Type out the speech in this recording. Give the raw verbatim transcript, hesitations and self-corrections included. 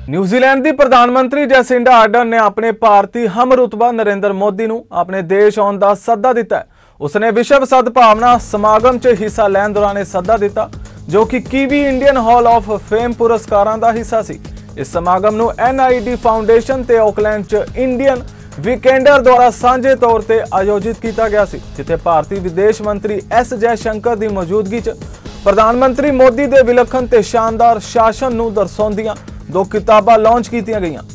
New Zealand की प्रधानमंत्री Jacinda Ardern ने अपने भारतीय हमरुतबा नरेंद्र मोदी को अपने देश आने का सद्दा दिता है। उसने विश्व सद्भावना समागम च हिस्सा लैन दौरान सद्दा दिता, जो कि Kiwi Indian hall of fame पुरस्कारों का हिस्सा सी। इस समागम नूं एन आई डी फाउंडेशन ते ऑकलैंड च इंडियन वीकेंडर द्वारा सांझे तौर पर आयोजित किया गया सी, जिथे भारतीय विदेश मंत्री एस जयशंकर की मौजूदगी च प्रधानमंत्री मोदी के विलखण ते शानदार शासन नूं दर्शाउंदियां दो किताबां लॉन्च कीतियां गईयां।